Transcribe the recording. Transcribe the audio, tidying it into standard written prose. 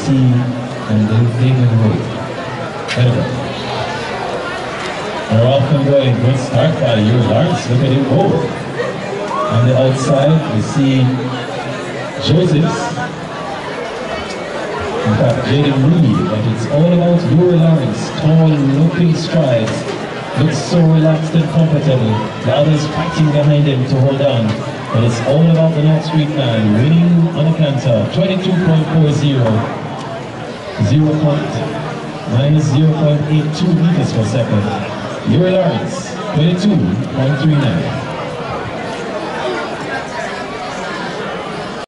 and David Road. They're off and going. Good start by Yuri Lawrence. Look at him go. On the outside, we see Josephs. In fact, Jaden Reed, but it's all about Yuri Lawrence. Tall, looking strides. Looks so relaxed and comfortable. The others fighting behind him to hold on. But it's all about the North Street man winning on a canter. 22.40. Minus 0.82 meters per second. Yuri Lawrence, 22.39.